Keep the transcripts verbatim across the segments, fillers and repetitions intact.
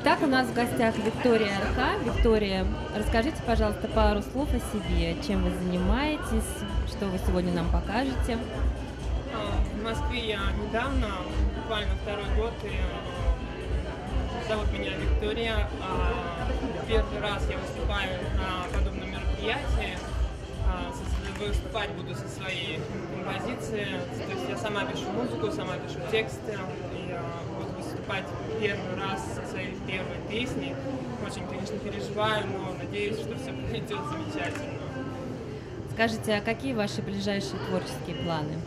Итак, у нас в гостях Виктория Арка. Виктория, расскажите, пожалуйста, пару слов о себе. Чем вы занимаетесь, что вы сегодня нам покажете? В Москве я недавно, буквально второй год, и зовут меня Виктория. Первый раз я выступаю на подобном мероприятии. Выступать буду со своей композицией. То есть я сама пишу музыку, сама пишу тексты. И буду выступать первый раз со своей первой песней. Очень, конечно, переживаю, но надеюсь, что все пройдет замечательно. Скажите, а какие ваши ближайшие творческие планы?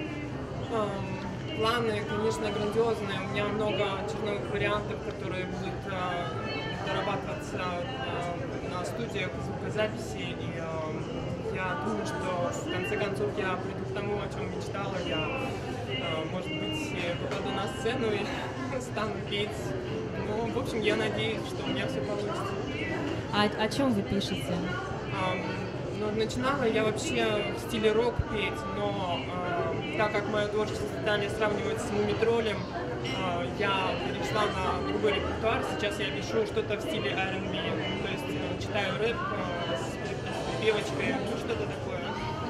Планы, конечно, грандиозные. У меня много черновых вариантов, которые будут дорабатываться на студиях звукозаписи. И я думаю, что в конце концов я приду к тому, о чем мечтала. Я, может быть, попаду на сцену и стану петь. Ну, в общем, я надеюсь, что у меня все получится. А о чем вы пишете? Ну, начинала я вообще в стиле рок петь, но э, так как мое творчество стали сравнивать с Мумитролем, э, я перешла на другой репертуар. Сейчас я пишу что-то в стиле ар энд би, то есть э, читаю рэп э, с припевочкой, ну, что-то такое.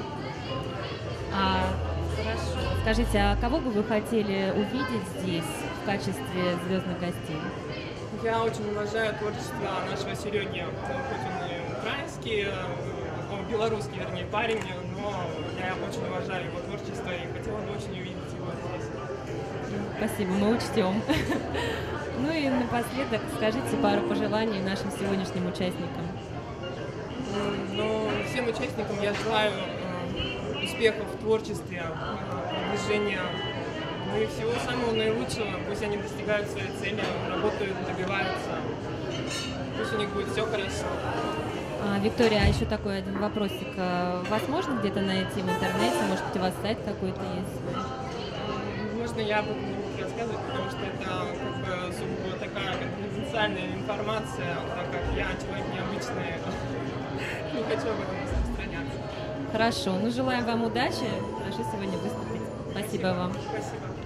А, хорошо. Скажите, а кого бы вы хотели увидеть здесь в качестве звездных гостей? Я очень уважаю творчество нашего Сереги, хоть он и украинский, он белорусский, вернее, парень, но я очень уважаю его творчество и хотела бы очень увидеть его здесь. Спасибо, мы учтем. Ну и напоследок скажите пару пожеланий нашим сегодняшним участникам. Ну, всем участникам я желаю успехов в творчестве, продвижения, ну и всего самого наилучшего. Пусть они достигают своей цели, работают, добиваются. Пусть у них будет все хорошо. А, Виктория, а еще такой один вопросик. Вас можно где-то найти в интернете? Может быть, у вас сайт какой-то есть? Можно я об этом не буду рассказывать, потому что это как бы сугубо такая конфиденциальная информация, так как я человек необычный, не хочу об этом распространяться. Хорошо. Ну, желаем вам удачи. Хорошо сегодня выступить. Спасибо, Спасибо вам. Спасибо.